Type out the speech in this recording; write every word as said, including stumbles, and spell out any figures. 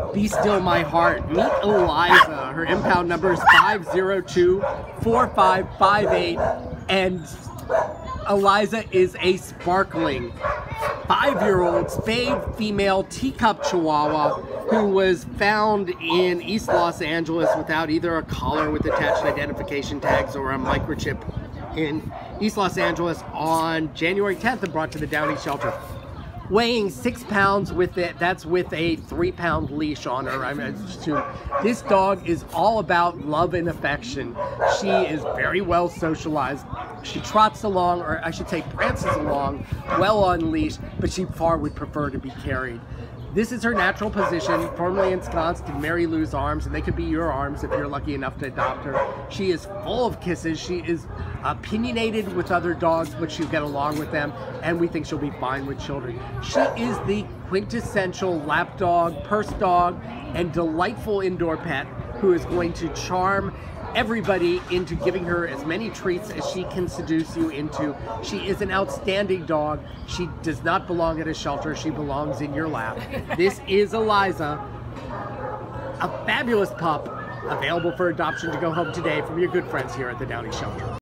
Be Still My Heart. Meet Eliza. Her impound number is five zero two, four five five eight, and Eliza is a sparkling five-year-old spayed female teacup chihuahua who was found in East Los Angeles without either a collar with attached identification tags or a microchip in East Los Angeles on January tenth and brought to the Downey shelter. Weighing six pounds with it, that's with a three pound leash on her. I mean, this dog is all about love and affection. She is very well socialized. She trots along, or I should say prances along, well on leash, but she far would prefer to be carried. This is her natural position, firmly ensconced in Mary Lou's arms, and they could be your arms if you're lucky enough to adopt her. She is full of kisses. She is opinionated with other dogs, but she'll get along with them, and we think she'll be fine with children. She is the quintessential lap dog, purse dog, and delightful indoor pet who is going to charm everybody into giving her as many treats as she can seduce you into. She is an outstanding dog. She does not belong at a shelter. She belongs in your lap. This is Eliza, a fabulous pup, available for adoption to go home today from your good friends here at the Downey Shelter.